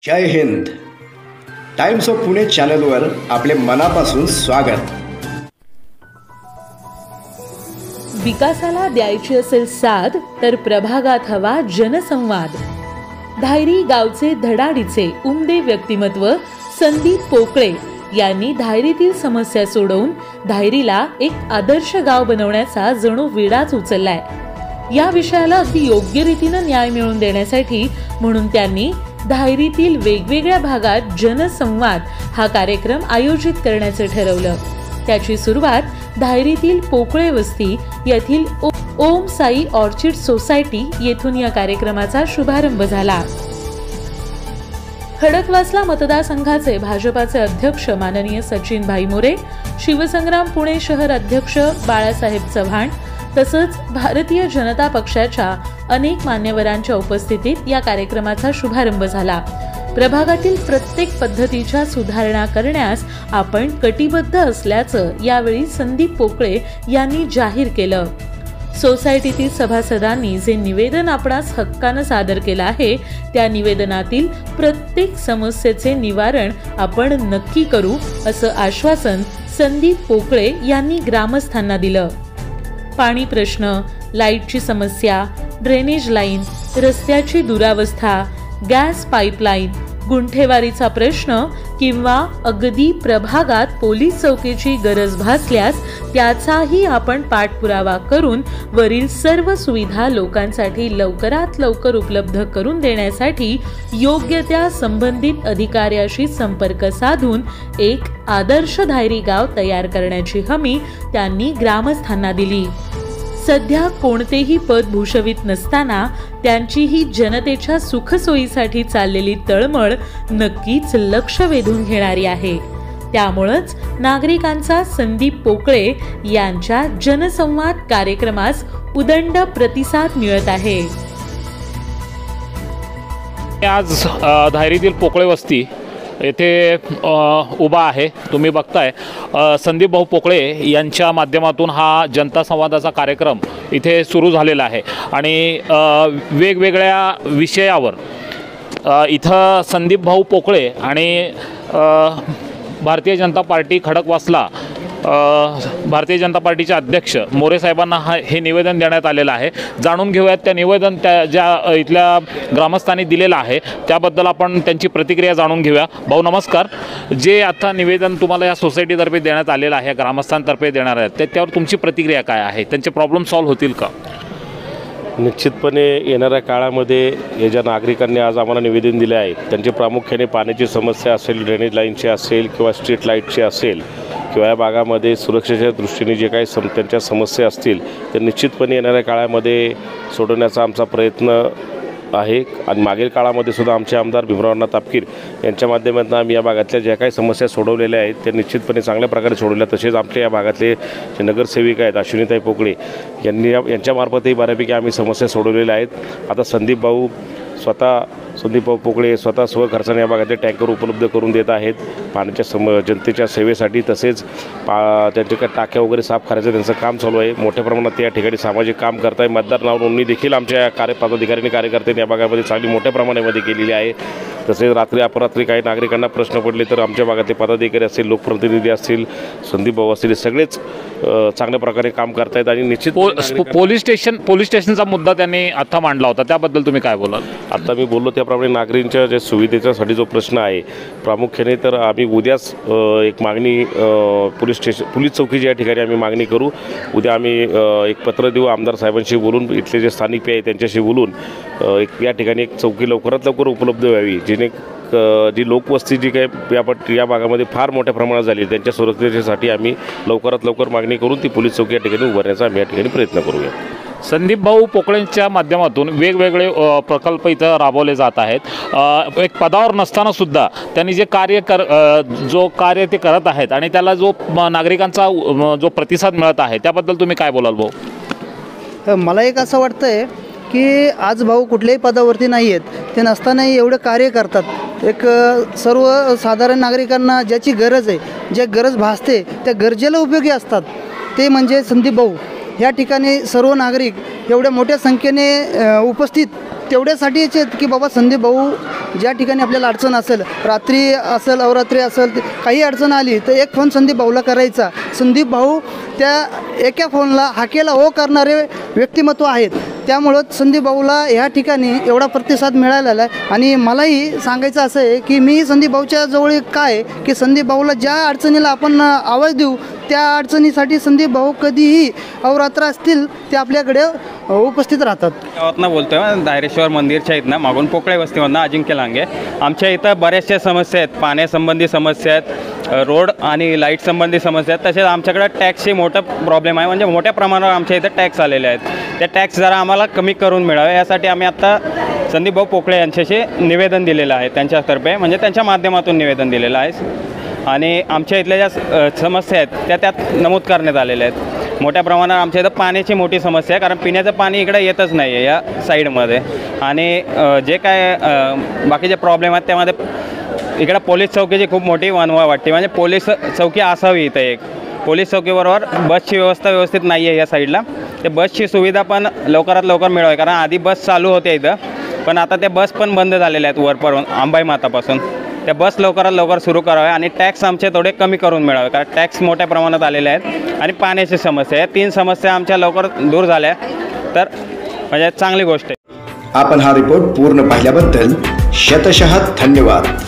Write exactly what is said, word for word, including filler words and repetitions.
जय हिंद. Times of Pune चॅनलवर आपले मनापासून स्वागत. विकासाला द्यायची असेल साथ तर प्रभागात हवा जनसंवाद. धायरी गावचे धडाडीचे उमदे व्यक्तिमत्व संदीप पोकळे यांनी धायरीतील समस्या सोडवून धायरीला एक आदर्श गाव बनवण्याचा जणू विडाच उचललाय. या विषयाला अगदी योग्य रीतीने न्याय मिळवून देण्यासाठी म्हणून त्यांनी धायरीतील वेगवेगळ्या भागात जनसंवाद हा कार्यक्रम आयोजित करण्याचे ठरवलं. त्याची सुरुवात धायरीतील पोकळे वस्ती येथील ओम साई ऑर्चिड सोसायटी येथून या कार्यक्रमाचा शुभारंभ झाला. खडकवासला मतदारसंघाचे भाजपाचे अध्यक्ष माननीय सचिन भाई मोरे, शिवसंग्राम पुणे शहर अध्यक्ष बाळासाहेब चव्हाण तसंच भारतीय जनता पक्षाच्या अनेक मान्यवरांच्या उपस्थितीत या कार्यक्रमाचा शुभारंभ झाला. प्रभागातील प्रत्येक पद्धतीच्या सुधारणा करण्यास आपण कटिबद्ध असल्याचं यावेळी संदीप पोकळे यांनी जाहीर केलं. सोसायटीतील सभासदांनी जे निवेदन आपणास हक्कानं सादर केलं आहे त्या निवेदनातील प्रत्येक समस्येचे निवारण आपण नक्की करू असं आश्वासन संदीप पोकळे यांनी ग्रामस्थांना दिलं. पाणी प्रश्न, लाईटची समस्या, ड्रेनेज लाईन, रस्त्याची दुरावस्था, गॅस पाईपलाईन, गुंठेवारीचा प्रश्न किंवा अगदी प्रभागात पोलीस चौकीची गरज भासल्यास त्याचाही आपण पाठपुरावा करून वरील सर्व सुविधा लोकांसाठी लवकरात लवकर उपलब्ध करून देण्यासाठी योग्य त्या संबंधित अधिकाऱ्याशी संपर्क साधून एक आदर्श धायरी गाव तयार करण्याची हमी त्यांनी ग्रामस्थांना दिली. सध्या कोणतेही पद भूषवित नसताना त्यांची ही जनतेच्या सुखसोयीसाठी चाललेली तळमळ नक्कीच लक्ष वेधून घेणारी आहे. त्यामुळेच नागरिकांचा संदीप पोकळे यांच्या जनसंवाद कार्यक्रमास उदंड प्रतिसाद मिळत आहे. आज धायरीतील पोकळे वस्ती येथे उभा आहे. तुम्ही बघताय संदीप भाऊ पोकळे यांच्या माध्यमातून हा जनता संवादाचा कार्यक्रम इथे सुरू झालेला आहे आणि वेगवेगळ्या विषयावर इथं संदीप भाऊ पोकळे आणि भारतीय जनता पार्टी खडकवासला भारतीय जनता पार्टीचे अध्यक्ष मोरे साहेबांना हा हे निवेदन देण्यात आलेलं आहे. जाणून घेऊयात त्या निवेदन त्या ज्या इथल्या ग्रामस्थांनी दिलेलं आहे त्याबद्दल आपण त्यांची प्रतिक्रिया जाणून घेऊया. भाऊ नमस्कार. जे आता निवेदन तुम्हाला या सोसायटीतर्फे देण्यात आलेलं आहे, ग्रामस्थांतर्फे देणार आहेत, त्यावर तुमची प्रतिक्रिया काय आहे? त्यांचे प्रॉब्लेम सॉल्व्ह होतील का? निश्चितपणे येणाऱ्या काळामध्ये हे ज्या नागरिकांनी आज आम्हाला निवेदन दिले आहे त्यांची प्रामुख्याने पाण्याची समस्या असेल, ड्रेनेज लाईनची असेल किंवा स्ट्रीट लाईटची असेल किंवा या भागामध्ये सुरक्षेच्या दृष्टीने जे काही सम त्यांच्या समस्या असतील तर निश्चितपणे येणाऱ्या काळामध्ये सोडवण्याचा आमचा प्रयत्न आहे. आणि मागील काळामध्ये सुद्धा आमचे आमदार भीमराव तापकीर यांच्या माध्यमातून आम्ही या भागातल्या ज्या काही समस्या सोडवलेल्या आहेत त्या निश्चितपणे चांगल्या प्रकारे सोडवल्या. तसेच आमच्या या भागातले जे नगरसेविका आहेत अश्विनीताई पोकळे यांनी यांच्यामार्फतही बऱ्यापैकी आम्ही समस्या सोडवलेल्या आहेत. आता संदीप भाऊ स्वतः संदीप भाऊ पोकळे स्वतः स्वखर्चाने या भागातले टँकर उपलब्ध करून देत आहेत पाण्याच्या सम जनतेच्या सेवेसाठी. तसेच पा त्यांच्या टाक्या वगैरे साफ करायचं त्यांचं काम चालू आहे. मोठ्या प्रमाणात त्या ठिकाणी सामाजिक काम करत आहे. मतदार नाव नोंदणी देखील आमच्या कार्य पदाधिकाऱ्यांनी कार्यकर्त्यांनी या भागामध्ये चांगली मोठ्या प्रमाणामध्ये केलेली आहे. तसेच रात्री अपरात्री काही नागरिकांना प्रश्न पडले तर आमच्या भागातले पदाधिकारी असतील, लोकप्रतिनिधी असतील, संदीप भाऊ असतील, सगळेच चांगल्या प्रकारे काम करत आहेत. आणि निश्चित पोलीस स्टेशन पोलीस स्टेशनचा मुद्दा त्यांनी आता मांडला होता, त्याबद्दल तुम्ही काय बोलाल? आता मी बोललो त्याप्रमाणे नागरिकांच्या ज्या सुविधेच्यासाठी जो प्रश्न आहे प्रामुख्याने तर आम्ही उद्याच एक मागणी पोलीस स्टेशन पोलीस चौकीची या ठिकाणी आम्ही मागणी करू. उद्या आम्ही एक पत्र देऊ आमदार साहेबांशी बोलून, इथले जे स्थानिक पे आहे त्यांच्याशी बोलून एक या ठिकाणी एक चौकी लवकरात लवकर उपलब्ध व्हावी, जेणे जी लोकवस्ती जी काही या या भागामध्ये फार मोठ्या प्रमाणात झाली त्यांच्या सुरक्षेसाठी आम्ही लवकरात लवकर मागणी करून ती पोलीस चौकी या ठिकाणी उभारण्याचा आम्ही या ठिकाणी प्रयत्न करूया. संदीप भाऊ पोकळेंच्या माध्यमातून वेगवेगळे प्रकल्प इथं राबवले जात आहेत. एक पदावर नसताना सुद्धा त्यांनी जे कार्य कर जो कार्य ते करत आहेत आणि त्याला जो नागरिकांचा जो प्रतिसाद मिळत आहे त्याबद्दल तुम्ही काय बोलाल भाऊ? मला एक असं वाटतंय की आज भाऊ कुठल्याही पदावरती नाही आहेत, ते नसतानाही एवढं कार्य करतात. एक सर्वसाधारण नागरिकांना ज्याची गरज आहे, ज्या गरज भासते त्या गरजेला उपयोगी असतात ते म्हणजे संदीप भाऊ. या ठिकाणी सर्व नागरिक एवढ्या मोठ्या संख्येने उपस्थित तेवढ्यासाठीच आहेत की बाबा संदीप भाऊ ज्या ठिकाणी आपल्याला अडचण असेल, रात्री असेल अवरात्री असेल, काही अडचण आली तर एक फोन संदीप भाऊला करायचा. संदीप भाऊ त्या एका फोनला हाकेला हो करणारे व्यक्तिमत्व आहेत. त्यामुळं संदीप भाऊला ह्या ठिकाणी एवढा प्रतिसाद मिळालेला आहे. आणि मलाही सांगायचं असं आहे की मी संदीप भाऊच्या जवळ काय की संदीप भाऊला ज्या अडचणीला आपण आवाज देऊ त्या अडचणीसाठी संदीप भाऊ कधीही अवरात्र असतील ते आपल्याकडे उपस्थित राहतात. गावातनं बोलतो आहे, धायरेश्वर मंदिरच्या इथनं मागून पोकळे वस्तीमधनं अजिंक्य लांगे. आमच्या इथं बऱ्याचशा समस्या आहेत, पाण्यासंबंधी समस्या आहेत, रोड आणि लाईट संबंधी समस्या आहेत. तसेच आमच्याकडे टॅक्सची मोठं प्रॉब्लेम आहे, म्हणजे मोठ्या प्रमाणावर आमच्या इथं टॅक्स आलेले आहेत. त्या टॅक्स जरा आम्हाला कमी करून मिळावे यासाठी आम्ही आत्ता संदीप भाऊ पोकळे यांच्याशी निवेदन दिलेलं आहे, त्यांच्यातर्फे म्हणजे त्यांच्या माध्यमातून निवेदन दिलेलं आहे. आणि आमच्या इथल्या ज्या समस्या आहेत त्या त्यात नमूद करण्यात आलेल्या आहेत. मोठ्या प्रमाणात आमच्या इथं पाण्याची मोठी समस्या आहे, कारण पिण्याचं पाणी इकडे येतच नाही आहे या साईडमध्ये. आणि जे काय बाकीचे प्रॉब्लेम आहेत त्यामध्ये इकडं पोलीस चौकीची खूप मोठी वानवा वाटते, म्हणजे पोलीस चौकी असावी इथं एक. पोलीस चौकीबरोबर बसची व्यवस्था व्यवस्थित नाही आहे या साईडला. ते बसची सुविधा पण लवकरात लवकर मिळावी, कारण आधी बस चालू होते इथं, पण आता त्या बस पण बंद झालेल्या आहेत वरपासून अंबाई मातापासून. त्या बस लवकरात लवकर सुरू कराव्या आणि टॅक्स आमचे थोडे कमी करून मिळावे, कारण टॅक्स मोठ्या प्रमाणात आलेले आहेत. आणि पाण्याची समस्या, या तीन समस्या आमच्या लवकर दूर झाल्या तर म्हणजे चांगली गोष्ट आहे. आपण हा रिपोर्ट पूर्ण पाहिल्याबद्दल शतशः धन्यवाद.